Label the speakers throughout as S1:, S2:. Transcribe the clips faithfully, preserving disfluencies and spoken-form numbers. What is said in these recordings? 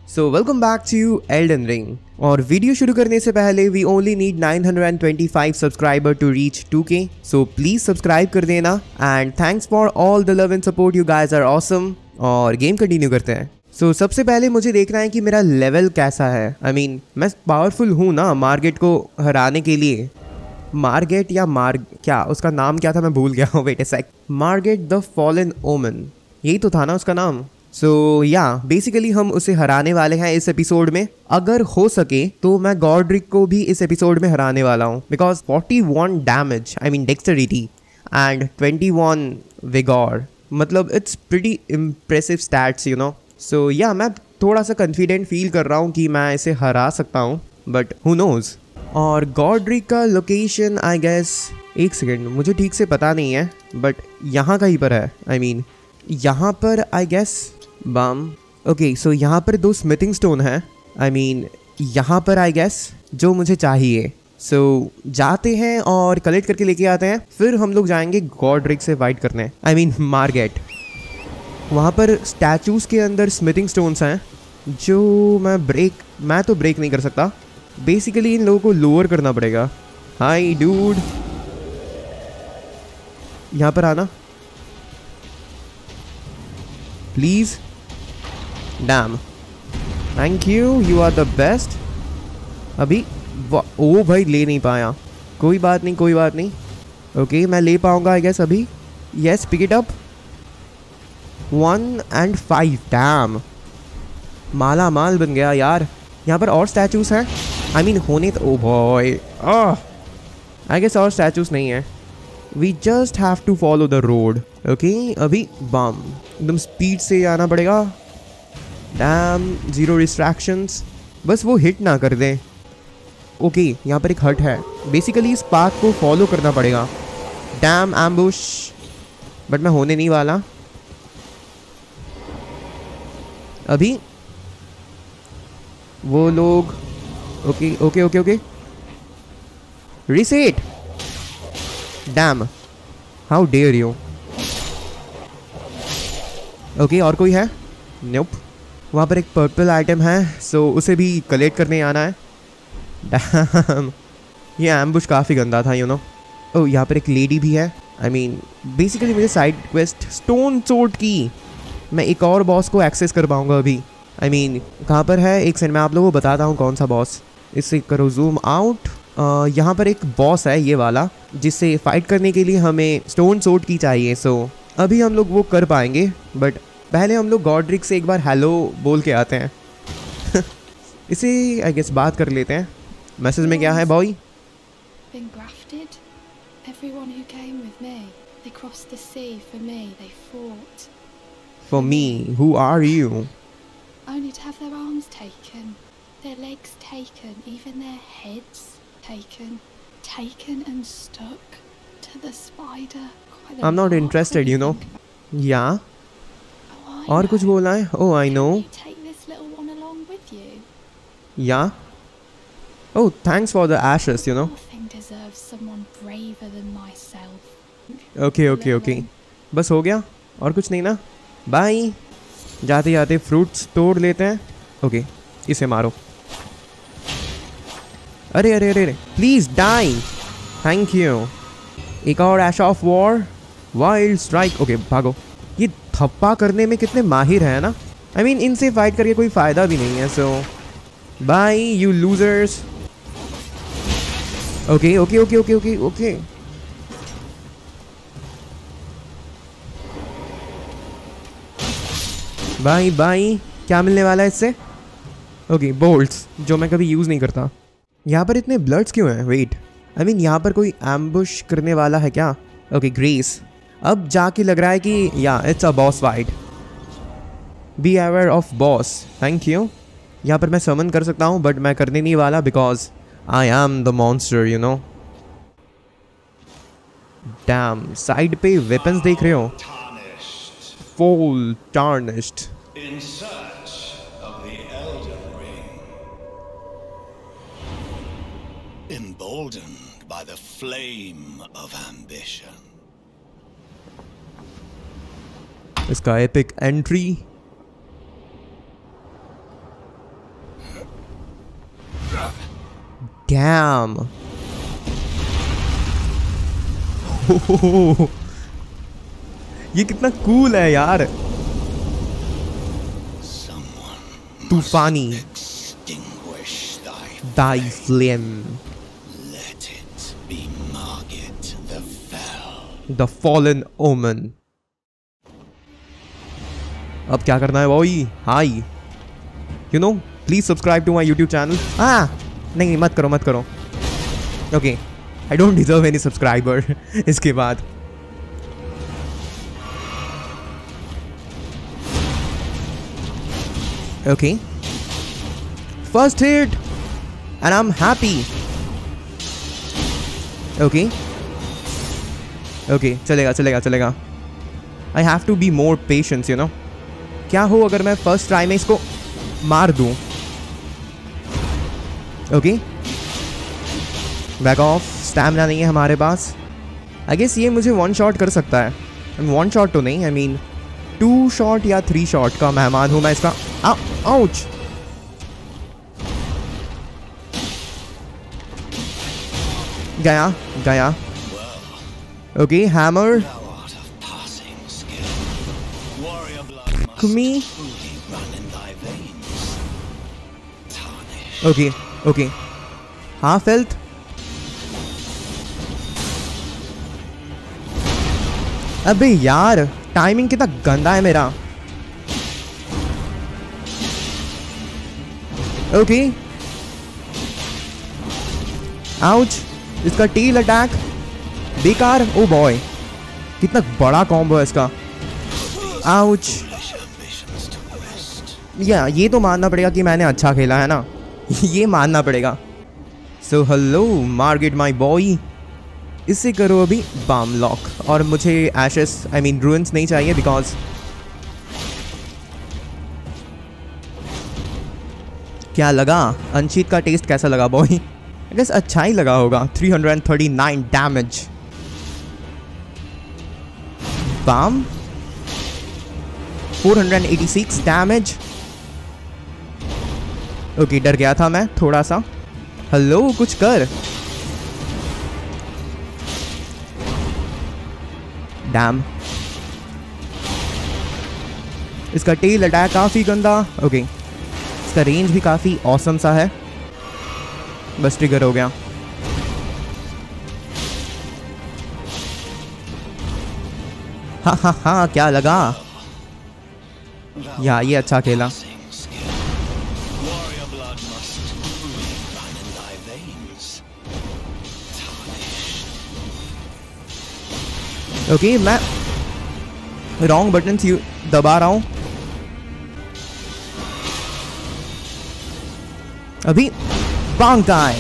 S1: So welcome back to Elden Ring. और video शुरू करने से पहले we only need nine hundred twenty five subscriber to reach two K, so please subscribe कर देना and thanks for all the love and support, you guys are awesome. और game continue करते हैं। सो so, सबसे पहले मुझे देखना है कि मेरा लेवल कैसा है। आई I मीन mean, मैं पावरफुल हूँ ना मार्गेट को हराने के लिए। मार्गेट या मार्ग क्या उसका नाम क्या था, मैं भूल गया हूँ। Wait a sec. Margit the fallen omen, यही तो था ना उसका नाम। सो या बेसिकली हम उसे हराने वाले हैं इस एपिसोड में। अगर हो सके तो मैं गॉड्रिक को भी इस एपिसोड में हराने वाला हूँ, because forty one damage, I mean dexterity and twenty one vigour, मतलब it's pretty impressive stats, you know. So yeah मैं थोड़ा सा कॉन्फिडेंट फील कर रहा हूँ कि मैं इसे हरा सकता हूँ, बट हु नोज। और गॉड्रिक का लोकेशन आई गेस, एक सेकेंड मुझे ठीक से पता नहीं है, बट यहाँ कहीं पर है। आई मीन यहाँ पर I guess bomb. Okay so यहाँ पर दो स्मिथिंग स्टोन है। आई मीन यहाँ पर आई गेस जो मुझे चाहिए। सो so, जाते हैं और कलेक्ट करके लेके आते हैं, फिर हम लोग जाएंगे गॉड्रिक से फाइट करने। I mean Margit. वहाँ पर स्टैचूज के अंदर स्मिथिंग स्टोन्स हैं जो मैं ब्रेक मैं तो ब्रेक नहीं कर सकता। बेसिकली इन लोगों को लोअर करना पड़ेगा। हाय डूड, यहाँ पर आना please. Damn, thank you, you are the best. अभी ओ भाई ले नहीं पाया, कोई बात नहीं कोई बात नहीं। ओके okay, मैं ले पाऊंगा आई गेस अभी। Yes pick it up. One and five, damn, माला माल बन गया यार। यहाँ पर और स्टैचूज हैं। आई मीन होने तो, ओ बॉय आई गेस और स्टैचूज नहीं है। We just have to follow the road. Okay अभी बम एकदम स्पीड से आना पड़ेगा। डैम, जीरो डिस्ट्रैक्शंस, बस वो हिट ना कर दें। ओके यहाँ पर एक हट है, बेसिकली इस पाथ को फॉलो करना पड़ेगा। डैम एम्बुश, बट मैं होने नहीं वाला अभी। वो लोग okay okay okay okay reset. Damn, how dare you. Okay और कोई है? नोप। वहाँ पर एक पर्पल आइटम है, सो उसे भी कलेक्ट करने आना है। डैम, ये एम्बुश काफ़ी गंदा था, यू नो। ओह यहाँ पर एक लेडी भी है। आई मीन बेसिकली मुझे साइड क्वेस्ट स्टोन सोर्ड की, मैं एक और बॉस को एक्सेस कर पाऊँगा अभी। आई मीन कहाँ पर है, एक सेकंड मैं आप लोगों को बताता हूँ कौन सा बॉस। इससे करो जूम आउट। यहाँ पर एक बॉस है ये वाला, जिससे फाइट करने के लिए हमें स्टोन सोर्ड की चाहिए। सो अभी हम लोग वो कर पाएंगे, बट पहले हम लोग गॉड्रिक से एक बार हेलो बोल के आते हैं। इसे आई गेस बात कर लेते हैं। मैसेज में क्या है boy? For me, who are you?
S2: Only to have their arms taken, their legs taken, even their heads taken, taken and stuck to the spider.
S1: I'm not interested, you know. Yeah.
S2: Oh,
S1: और कुछ बोलना है? Oh, I know.
S2: Can you take this little one along with you?
S1: Yeah. Oh, thanks for the ashes, you know.
S2: Nothing deserves someone braver than myself.
S1: Okay, okay, okay. बस हो गया और कुछ नहीं ना? बाय। जाते जाते फ्रूट्स तोड़ लेते हैं। ओके इसे मारो। अरे अरे अरे प्लीज डाई, थैंक यू। एक और ash of war, wild strike. Okay भागो। ये थप्पा करने में कितने माहिर है ना। आई I मीन mean, इनसे फाइट करके कोई फायदा भी नहीं है। So bye you losers. Okay okay okay okay okay okay bye bye. क्या मिलने वाला है इससे? ओके बोल्ट्स, जो मैं कभी यूज़ नहीं करता। यहाँ पर इतने ब्लड्स क्यों हैं? वेट, आई मीन यहाँ पर कोई एम्बुश करने वाला है क्या? Okay grace. अब जाके लग रहा है कि yeah it's a boss fight. Be aware of boss, thank you. यहाँ पर मैं समन कर सकता हूँ, बट मैं करने नहीं वाला because I am the monster, you know. Damn, side पे वेपन्स देख रहे हो? Full tarnished.
S3: In search of the Elden Ring. Emboldened by the flame of ambition.
S1: इसका epic entry डैम। ये कितना कूल है यार। तूफानी दाई फ्लेम, द फॉलन ओमन। अब क्या करना है भाई? Hi you know please subscribe to my YouTube channel. हाँ नहीं मत करो मत करो। Okay I don't deserve any subscriber. इसके बाद okay first hit and I am happy. Okay okay चलेगा चलेगा चलेगा। I have to be more patience you know. क्या हो अगर मैं फर्स्ट ट्राई में इसको मार दूं? Okay back of. स्टैमिना नहीं है हमारे पास। आई गेस ये मुझे वन शॉट कर सकता है। वन शॉट तो नहीं, आई मीन टू शॉट या थ्री शॉट का मेहमान हूं मैं इसका। आउच। गया गया। Okay hammer me. Okay okay half health. अबे यार टाइमिंग कितना गंदा है मेरा। Okay ouch. इसका टील अटैक बेकार। ओ बॉय कितना बड़ा कॉम्बो है इसका। आउच। या ये तो मानना पड़ेगा कि मैंने अच्छा खेला है ना। ये मानना पड़ेगा। So hello Margit my boy. इससे करो अभी बाम लॉक। और मुझे एशेस आई मीन रूइंस नहीं चाहिए बिकॉज क्या लगा अंशित का टेस्ट कैसा लगा बॉय? आई गेस अच्छा ही लगा होगा। Three thirty nine damage. Bam four eighty six damage. Okay डर गया था मैं थोड़ा सा। हेलो कुछ कर। डैम इसका टेल अटैक काफी गंदा। ओके इसका रेंज भी काफी ऑसम सा है। बस ट्रिगर हो गया। हा हा हा क्या लगा? या ये अच्छा खेला। ओके okay, मैं रॉन्ग बटन दबा रहा हूं अभी। बांकाई।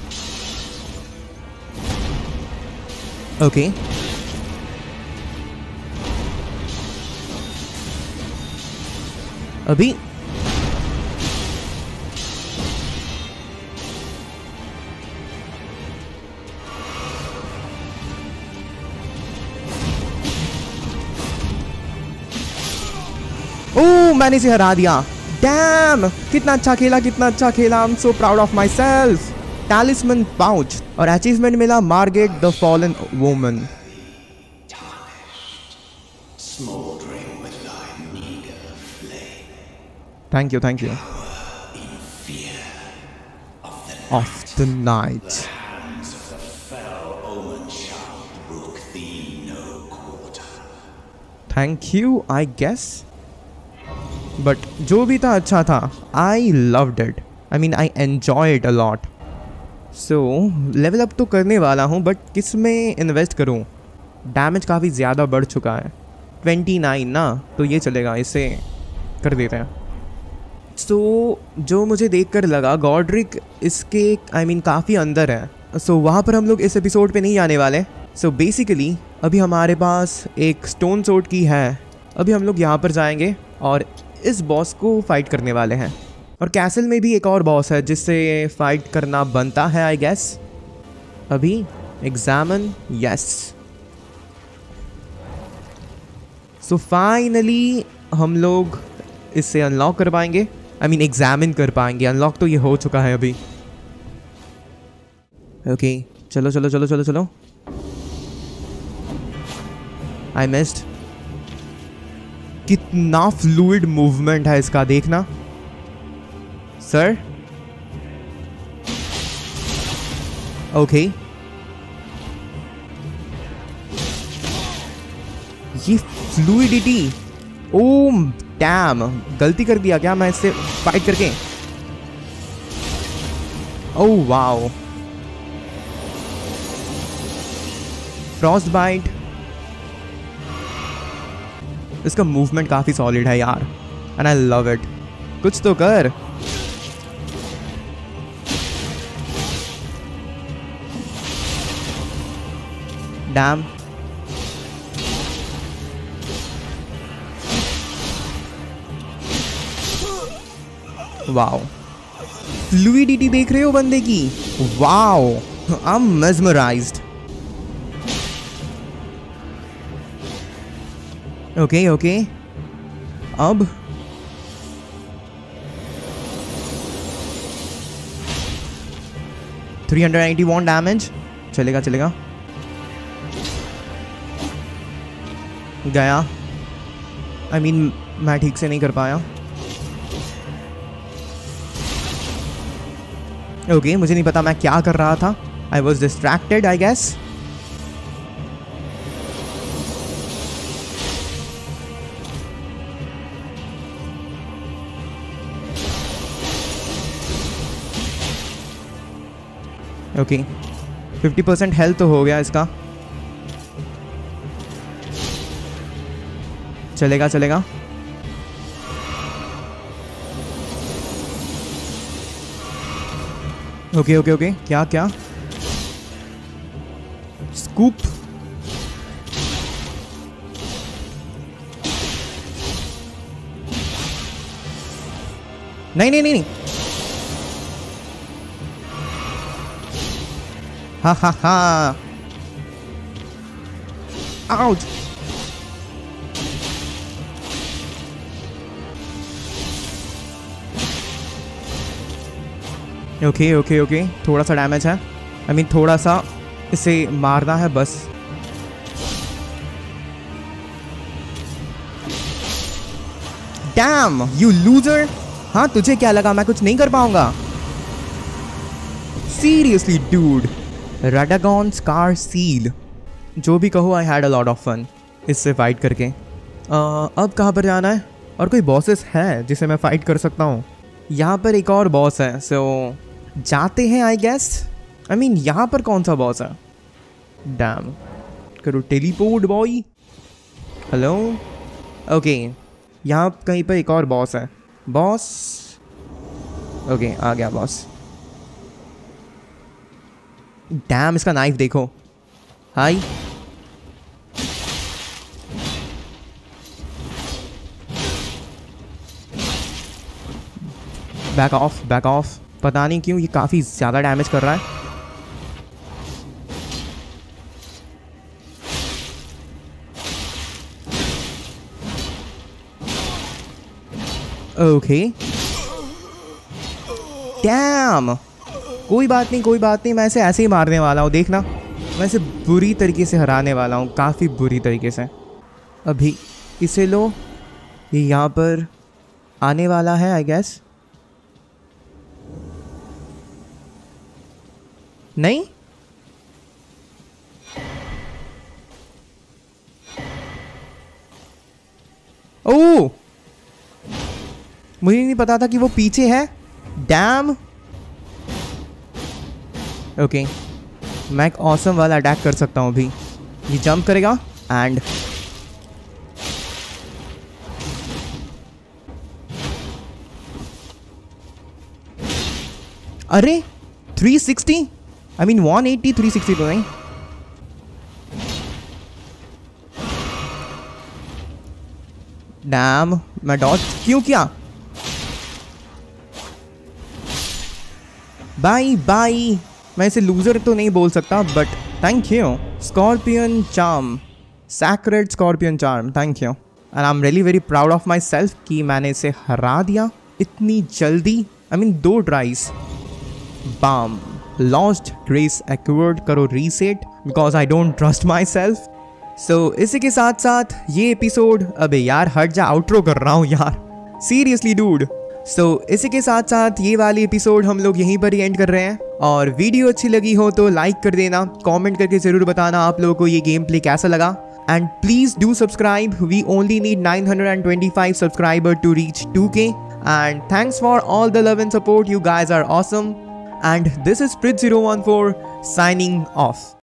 S1: ओके अभी ओह मैंने इसे हरा दिया। डैम कितना अच्छा खेला कितना अच्छा खेला। I am so proud of myself. Talisman pouch और अचीवमेंट मिला Margit the fallen woman. Thank you thank you. Of the night. Thank you I guess. But जो भी था अच्छा था। I loved it. I mean I enjoy it a lot. So level up तो करने वाला हूँ बट किस में इन्वेस्ट करूँ? डैमेज काफ़ी ज़्यादा बढ़ चुका है। ट्वेंटी नाइन ना तो ये चलेगा, इसे कर देते हैं। सो so, जो मुझे देखकर लगा गॉड्रिक इसके आई मीन काफ़ी अंदर है। सो so, वहाँ पर हम लोग इस एपिसोड पे नहीं जाने वाले। सो so, बेसिकली अभी हमारे पास एक स्टोन सोर्ड की है। अभी हम लोग यहाँ पर जाएंगे और इस बॉस को फाइट करने वाले हैं। और कैसल में भी एक और बॉस है जिससे फाइट करना बनता है आई गेस। अभी एग्जामिन यस। सो फाइनली हम लोग इससे अनलॉक कर पाएंगे। आई मीन एग्जामिन कर पाएंगे। अनलॉक तो ये हो चुका है अभी। ओके चलो चलो चलो चलो चलो। I missed. कितना फ्लूइड मूवमेंट है इसका, देखना सर। ओके ये फ्लूइडिटी, ओ डैम, गलती कर दिया क्या मैं इससे फाइट करके? Oh wow, frostbite. इसका मूवमेंट काफी सॉलिड है यार, एंड आई लव इट। कुछ तो कर। डैम, वाओ, फ्लूइडिटी देख रहे हो बंदे की? Wow, I am mesmerised. Okay okay, अब three hundred ninety one damage. चलेगा चलेगा, गया। आई I मीन mean, मैं ठीक से नहीं कर पाया। ओके okay, मुझे नहीं पता मैं क्या कर रहा था। I was distracted I guess. Okay fifty percent health तो हो गया इसका। चलेगा चलेगा। ओके ओके ओके, क्या क्या? स्कूप। नहीं नहीं नहीं नहीं, हा हा हा, आउट। ओके ओके ओके, थोड़ा सा डैमेज है। आई मीन थोड़ा सा इसे मारना है बस। Damn you loser. हाँ तुझे क्या लगा मैं कुछ नहीं कर पाऊंगा? Seriously dude. Radagon scar seal, जो भी कहो, I had a lot of fun इससे फाइट करके। uh, अब कहाँ पर जाना है? और कोई बॉसेस है जिसे मैं फाइट कर सकता हूँ? यहाँ पर एक और बॉस है, सो जाते हैं आई गेस। आई मीन यहाँ पर कौन सा बॉस है? डैम, करो टेलीपोर्ट बॉय। हेलो। ओके यहाँ कहीं पर एक और बॉस है। बॉस, ओके आ गया बॉस। डैम इसका नाइफ देखो। Hi, back off back off. पता नहीं क्यों ये काफ़ी ज़्यादा डैमेज कर रहा है। ओके डैम, कोई बात नहीं कोई बात नहीं, मैं इसे ऐसे ही मारने वाला हूँ, देखना। मैं इसे बुरी तरीके से हराने वाला हूँ, काफ़ी बुरी तरीके से। अभी इसे लो, ये यहाँ पर आने वाला है आई गेस। नहीं, ओह मुझे नहीं पता था कि वो पीछे है। डैम। ओके मैं एक ऑसम वाला अटैक कर सकता हूँ अभी। ये जंप करेगा एंड अरे three sixty, I mean one eighty, three sixty तो नहीं। डैम, मैं डॉज क्यों किया? Bye bye. मैं इसे लूजर तो नहीं बोल सकता but thank you. Scorpion charm, sacred scorpion charm, thank you. And I am really very proud of myself कि मैंने इसे हरा दिया इतनी जल्दी। आई मीन दो tries. Bam, lost grace acquired करो reset because I don't trust my self. सो इसी के साथ साथ ये एपिसोड, अबे यार हट जा, आउट्रो कर रहा हूँ यार, सीरियसली डूड। सो so, इसी के साथ साथ ये वाली एपिसोड हम लोग यहीं पर ही एंड कर रहे हैं। और वीडियो अच्छी लगी हो तो लाइक कर देना, कमेंट करके ज़रूर बताना आप लोगों को ये गेम प्ले कैसा लगा। And please do subscribe, we only need nine hundred twenty five subscriber to reach two K. And thanks for all the love and support, you guys are awesome. And this is Prit zero one four signing off.